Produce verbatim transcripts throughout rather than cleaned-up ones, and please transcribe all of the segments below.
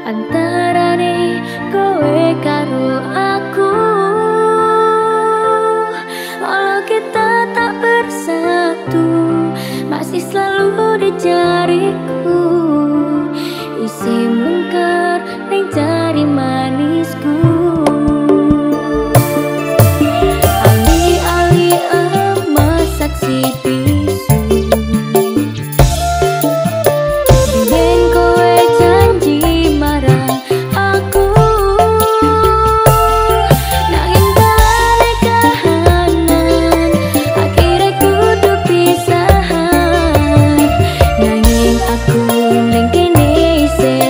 Antarane kowe karo aku, walau kita tak bersatu, masih selalu di jariku. Isi mungker ning jari manisku. Ali-ali emas saksi bisu, biyen kowe janji marang aku, nanging dalane kahanan, akhire kudu pisahan. Nanging aku ning kene isih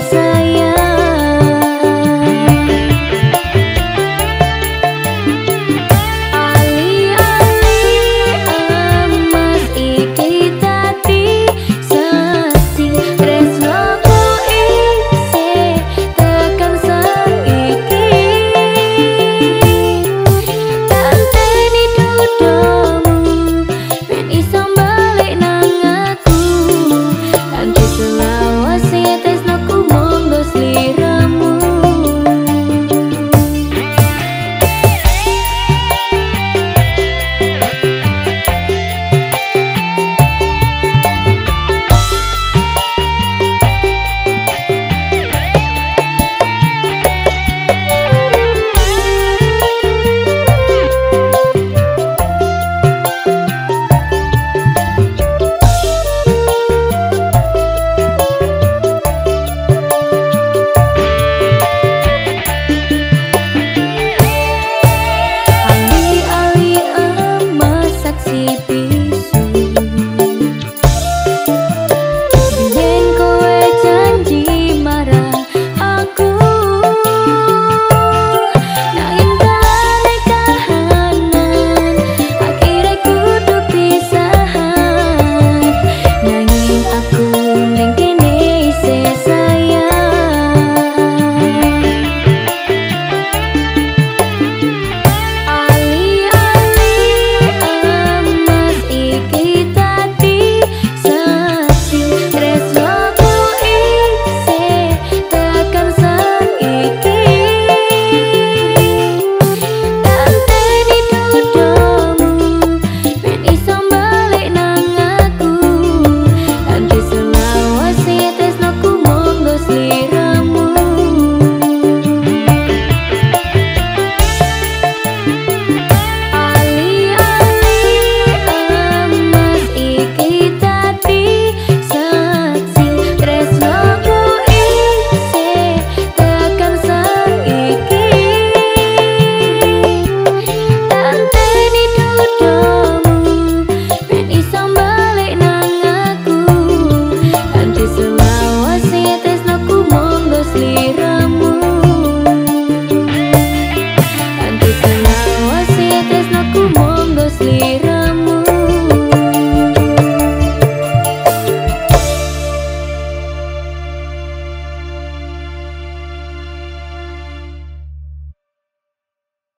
selawase tresnaku monggo slira.